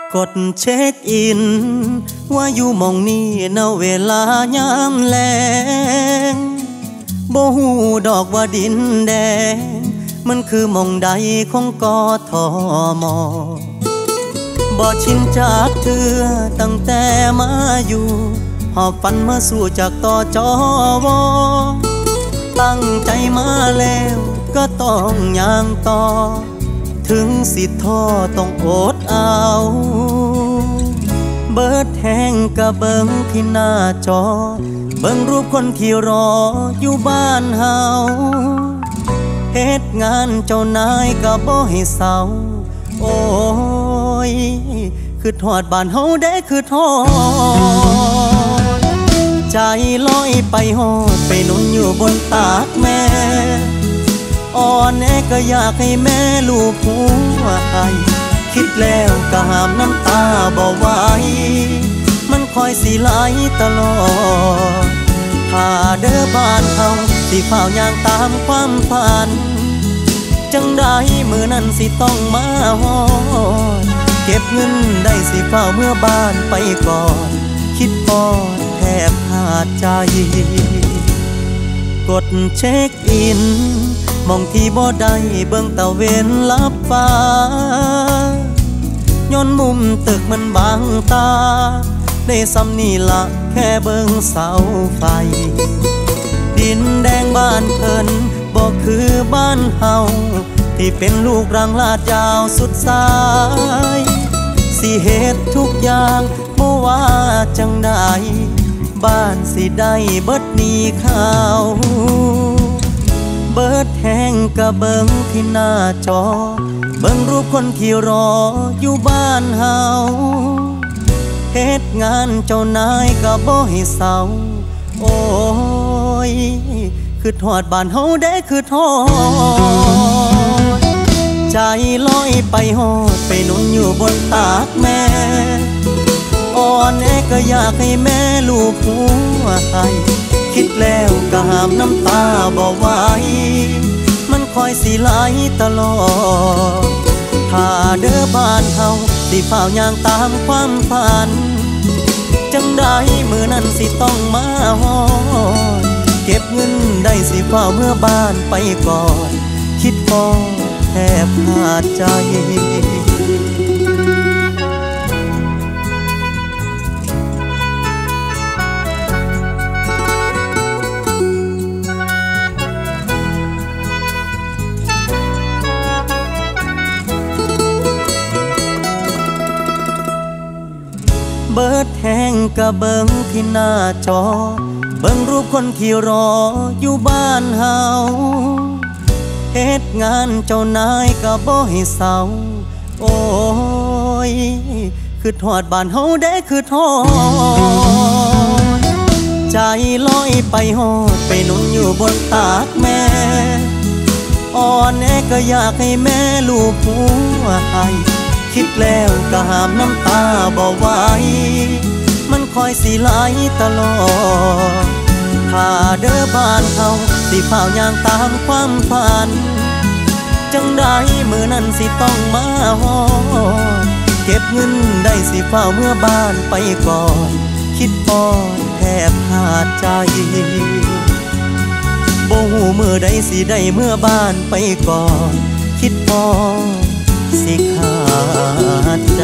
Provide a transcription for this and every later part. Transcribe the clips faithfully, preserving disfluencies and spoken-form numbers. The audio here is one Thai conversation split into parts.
กดเช็คอินว่าอยู่หม่องนี้ณเวลายามแลงบ่ฮู้ดอกว่าดินแดงมันคือหม่องใดของกทม.บ่ชินจากเธอตั้งแต่มาอยู่หอบฝันมาสู่จากตจว.ตั้งใจมาแล้วก็ต้องย่างต่อถึงสิท้อต้องอดเอาเบิดแห้งกะเบิ่งที่หน้าจอเบิ่งรูปคนที่รออยู่บ้านเฮาเฮ็ดงานเจ้านายก็บ่ให้เศร้าโอ้ยคือทอดบ้านเฮาได้คือทอดใจลอยไปฮอดไปนอนอยู่บนตากแม่อ่อนแอก็อยากให้แม่ลูกหัวใจคิดแล้วก็ห้ามน้ำตาบ่ไหวมันคอยสิไหลตลอดถ้าเด้อบ้านเฮาสิข่าวย่างตามความฝันจังได้มือนั้นสิต้องมาฮอดเก็บเงินได้สิเฝ้าเมื่อบ้านไปก่อนคิดพอดแทบขาดใจกดเช็คอินมองที่บ่ได้เบิ่งตะเวนลับฟ้าย้อนมุมตึกมันบังตาได้ซ้ำนี่ละแค่เบิ่งเสาไฟดินแดงบ้านเพิ่นบ่คือบ้านเฮาที่เป็นลูกรังลาดยาวสุดสายสิเฮ็ดทุกอย่างบ่ว่าจังใดบ้านสิได้เบิดหนี้ข้าวเบิดแห้งกะเบิ่งที่หน้าจอเบิ่งรูปคนที่รออยู่บ้านเฮาเฮ็ดงานเจ้านายก็บ่ให้เศร้าโอ้ยคือทอดบ้านเฮาได้คือทอดใจลอยไปฮอดไปนอนอยู่บนตากแม่อ่อนแอก็อยากให้แม่ลูกหัวใจคิดแล้วก็ห้ามน้ำตาบ่ไหวมันคอยสิไหลตลอดถ้าเด้อบ้านเฮาสิเฝ้าย่างตามความฝันจังได้มือนั้นสิต้องมาฮอดเก็บเงินได้สิเฝ้าเมื่อบ้านไปก่อนคิดพอแทบขาดใจเบิดแห้งกะเบิ่งที่หน้าจอเบิ่งรูปคนที่รออยู่บ้านเฮาเฮ็ดงานเจ้านายก็บ่ให้เศร้าโอ้ยคือทอดบ้านเฮาได้คือทอดใจลอยไปฮอดไปนอนอยู่บนตากแม่อ่อนแอก็อยากให้แม่ลูกหัวใจคิดแล้วก็ห้ามน้ำตาบ่ไหวมันคอยสิไหลตลอดถ้าเด้อบ้านเฮาสิเฝ้าย่างตามความฝันจังได้มือนั้นสิต้องมาฮอดเก็บเงินได้สิเฝ้าเมื่อบ้านไปก่อนคิดพอดแทบขาดใจบ่ฮู้มื้อใดสิได้เมื่อบ้านไปก่อนคิดพอสิขาดใจ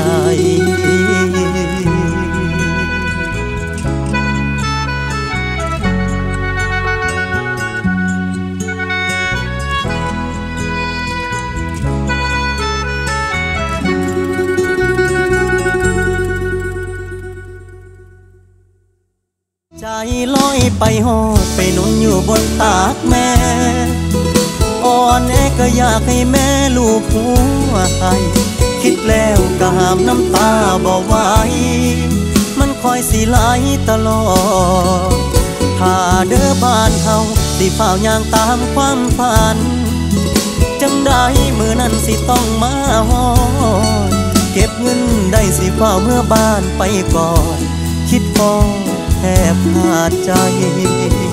ใจลอยไปฮอดไปนอนอยู่บนตากแม่อ่อนแอก็อยากให้แม่ลูกหัวใจคิดแล้วก็ห้ามน้ำตาบ่ไหวมันคอยสิไหลตลอดถ้าเด้อบ้านเฮาสิเฝ้าย่างตามความฝันจังได้มือนั้นสิต้องมาฮอดเก็บเงินได้สิเฝ้าเมื่อบ้านไปก่อนคิดพอแทบขาดใจ